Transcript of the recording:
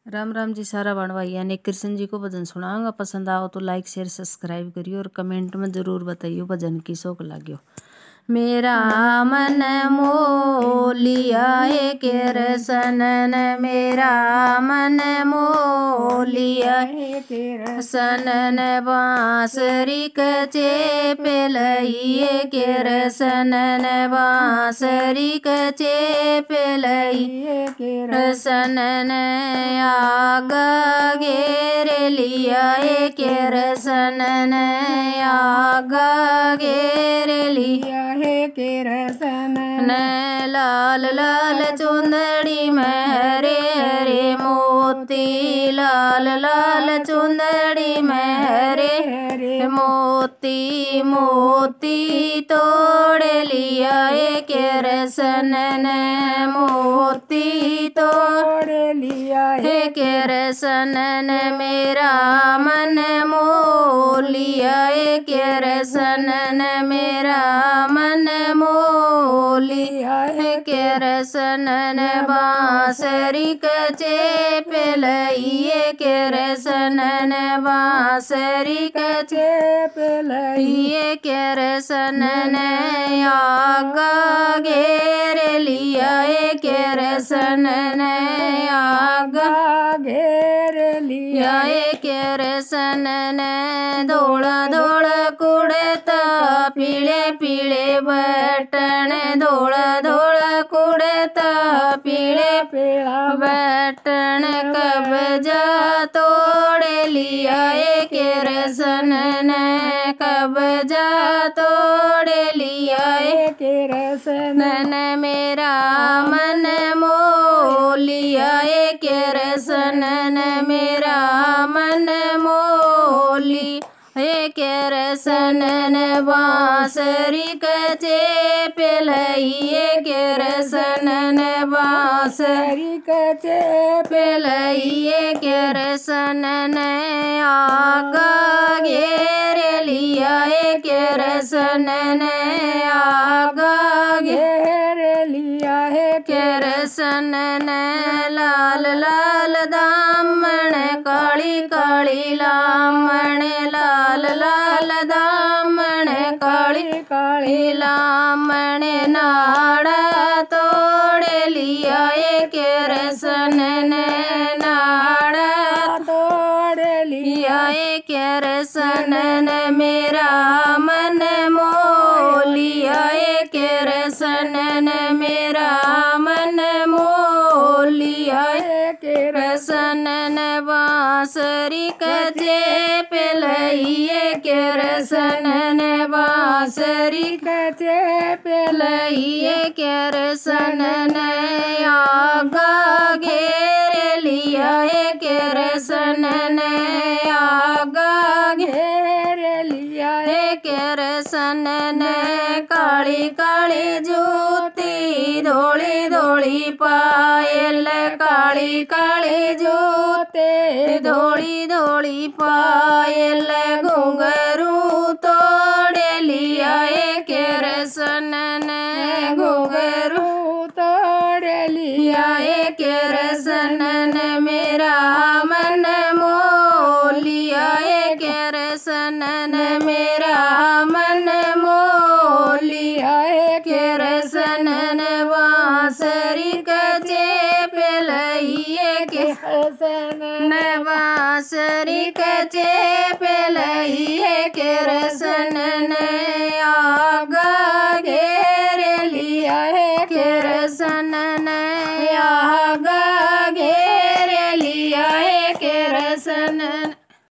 राम राम जी सारा भाइया ने कृष्ण जी को भजन सुनाऊंगा। पसंद आओ तो लाइक शेयर सब्सक्राइब करियो और कमेंट में जरूर बताइयो भजन की शौक लाग्यो। मेरा मन मोलिया कृष्ण मेरा मन मोलिया कृष्ण बांसुरी कचे पेलइए कृष्ण बांसुरी कचे पेलइए कृष्ण आग घेर लिया कृष्ण आग घेर लिया कृष्ण लाल लाल चुंदड़ी में हरे हरे मोती लाल लाल चुंदड़ी में हरे हरे मोती मोती तोड़ लिया कृष्ण ने मोती तोड़ लिया कृष्ण मेरा मन मोलिया कृष्ण मेरा मन मोलिया कृष्ण बांसुरी कचे पेलइए कृष्ण बांसुरी कचे पेलइए कृष्ण आग घेर लिया कृष्ण आग घेर लिया कृष्ण धोड़ा धोड़ा कुड़ता पीले पीले बटन धोड़ा धोड़ा कुड़ता पीले पीला बटन कब्जा तोड़ लिया कृष्ण कब्जा तोड़ लिया कृष्ण मेरा मन मोलिया कृष्ण मेरा मन मोली कृष्ण बांसुरी कचे पेलइए कृष्ण बांसुरी कचे पेलइए कृष्ण आग घेर लिया कृष्ण आग घेर लिया कृष्ण लाल लाल दामन काली काली लामण लाल लाल दामन काली काली लामण नाड़ा तोड़ लिया कृष्ण नाड़ा तोड़ लिया कृष्ण मेरा मन मोलिया कृष्ण मेरा मन मोलिया कृष्ण बांसुरी कचे पेलइए कृष्ण बांसुरी कचे पेलइए कृष्ण आग घेर लिया कृष्ण आग घेर लिया कृष्ण काली काली जूती धोली धोली पायल काली काली जूते धोली धोली पायल घुंघरू तोड़ लिया कृष्ण घुंघरू तोड़ लिया कृष्ण मेरा मन मोलिया कृष्ण मेरा मन मोलिया कृष्ण बांसुरी कचे पेलइए कृष्ण बांसुरी कचे पेलइए कृष्ण आग घेर लिया कृष्ण